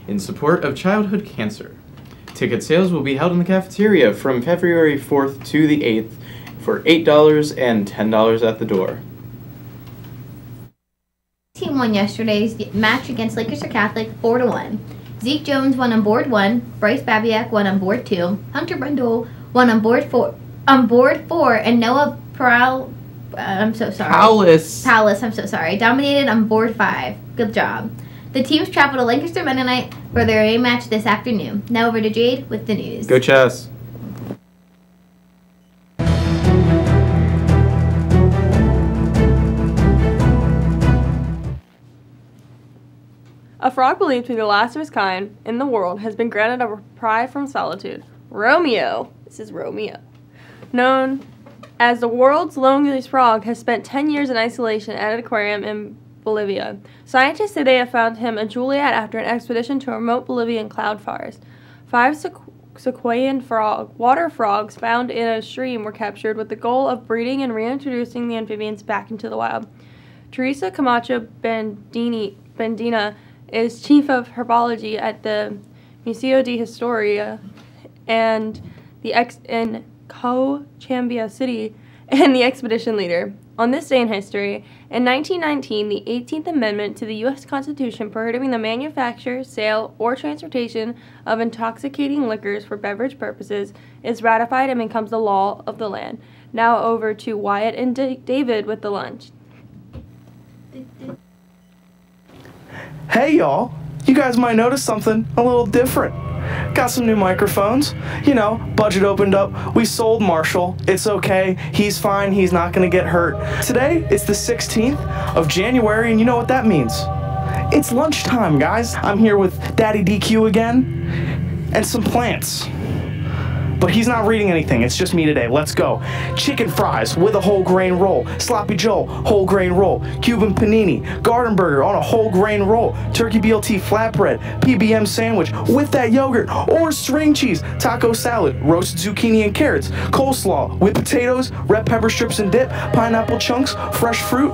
in support of childhood cancer. Ticket sales will be held in the cafeteria from February 4th to the 8th for $8 and $10 at the door. Team won yesterday's match against Lancaster Catholic 4-1. Zeke Jones won on board 1, Bryce Babiak won on board 2, Hunter Brundle won on board 4, and Noah Powell, Palace, I'm so sorry, dominated on board 5. Good job. The teams travel to Lancaster Monday night for their A match this afternoon. Now over to Jade with the news. Go Chess! A frog believed to be the last of his kind in the world has been granted a reprieve from solitude. Romeo, this is Romeo, known as the world's loneliest frog, has spent 10 years in isolation at an aquarium in Bolivia. Scientists say they have found him a Juliet after an expedition to a remote Bolivian cloud forest. 5 Sequoian water frogs found in a stream were captured with the goal of breeding and reintroducing the amphibians back into the wild. Teresa Camacho Bendina is chief of herbology at the Museo de Historia and in Cochabamba City and the expedition leader. On this day in history, in 1919, the 18th Amendment to the U.S. Constitution prohibiting the manufacture, sale, or transportation of intoxicating liquors for beverage purposes is ratified and becomes the law of the land. Now over to Wyatt and David with the lunch. Hey y'all, you guys might notice something a little different. Got some new microphones. You know, budget opened up. We sold Marshall. It's okay. He's fine. He's not gonna get hurt. Today, it's the 16th of January, and you know what that means. It's lunchtime, guys. I'm here with Daddy DQ again, and some plants. But he's not reading anything. It's just me today. Let's go. Chicken fries with a whole grain roll. Sloppy Joe, whole grain roll. Cuban panini. Garden burger on a whole grain roll. Turkey BLT flatbread. PBM sandwich with that yogurt or string cheese. Taco salad. Roasted zucchini and carrots. Coleslaw with potatoes. Red pepper strips and dip. Pineapple chunks. Fresh fruit.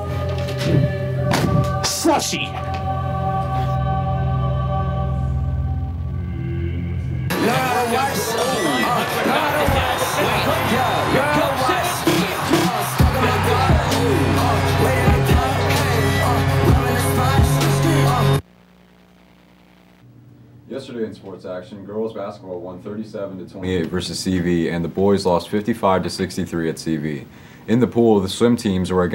Slushy. Yesterday in sports action, girls basketball won 37-28 versus CV, and the boys lost 55-63 at CV. In the pool, the swim teams were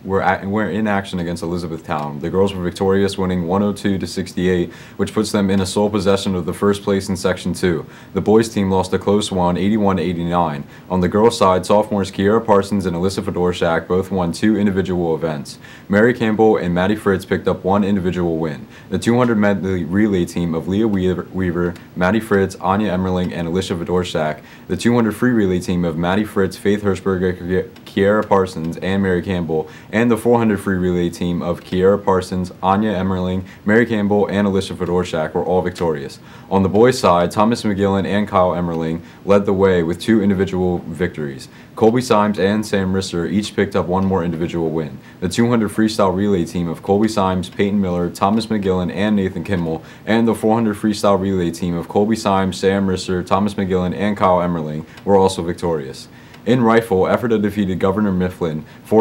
in action against Elizabethtown. The girls were victorious, winning 102-68, which puts them in a sole possession of the first place in Section 2. The boys team lost a close one, 81-89. On the girls' side, sophomores Kiera Parsons and Alyssa Fedorczak both won 2 individual events. Mary Campbell and Maddie Fritz picked up 1 individual win. The 200 medley relay team of Leah Weaver, Maddie Fritz, Anya Emmerling, and Alicia Fedorczak. The 200 free relay team of Maddie Fritz, Faith Hirschberger, Kiera Parsons, and Mary Campbell, and the 400 free relay team of Kiera Parsons, Anya Emmerling, Mary Campbell, and Alicia Fedorczak were all victorious. On the boys' side, Thomas McGillen and Kyle Emmerling led the way with 2 individual victories. Colby Symes and Sam Risser each picked up 1 more individual win. The 200 freestyle relay team of Colby Symes, Peyton Miller, Thomas McGillen, and Nathan Kimmel, and the 400 freestyle relay team of Colby Symes, Sam Risser, Thomas McGillen, and Kyle Emmerling were also victorious. In rifle, Ephrata defeated Governor Mifflin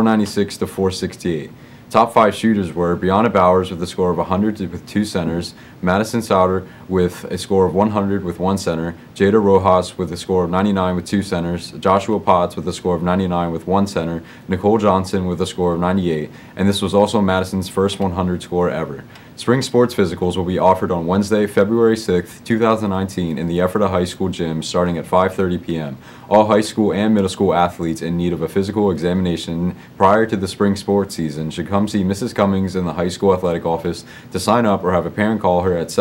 496-468. Top 5 shooters were Brianna Bowers with a score of 100 with 2 centers, Madison Souter with a score of 100 with 1 center, Jada Rojas with a score of 99 with 2 centers, Joshua Potts with a score of 99 with 1 center, Nicole Johnson with a score of 98, and this was also Madison's first 100 score ever. Spring sports physicals will be offered on Wednesday, February 6th, 2019 in the Ephrata High School gym starting at 5:30 p.m. All high school and middle school athletes in need of a physical examination prior to the spring sports season should come see Mrs. Cummings in the high school athletic office to sign up or have a parent call her at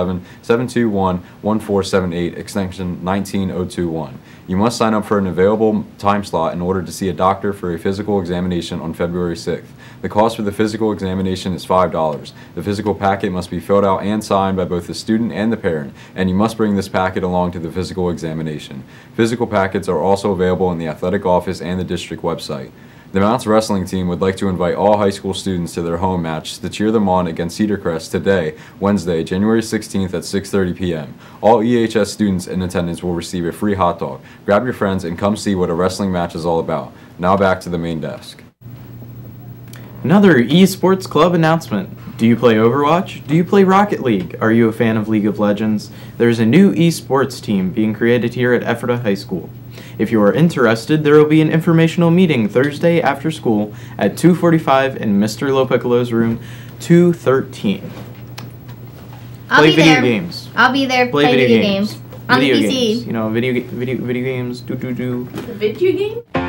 717-721-1478 extension 19021. You must sign up for an available time slot in order to see a doctor for a physical examination on February 6th. The cost for the physical examination is $5. The physical packet must be filled out and signed by both the student and the parent, and you must bring this packet along to the physical examination. Physical packets are also available in the athletic office and the district website. The Mounts wrestling team would like to invite all high school students to their home match to cheer them on against Cedar Crest today, Wednesday, January 16th at 6:30 p.m. All EHS students in attendance will receive a free hot dog. Grab your friends and come see what a wrestling match is all about. Now back to the main desk. Another esports club announcement. Do you play Overwatch? Do you play Rocket League? Are you a fan of League of Legends? There's a new esports team being created here at Ephrata High School. If you are interested, there will be an informational meeting Thursday after school at 2:45 in Mr. Lopiccolo's room 213. I'll Play be video there. games. I'll be there. Play video games. On Video the PC. games. You know, video games. Do. The video game?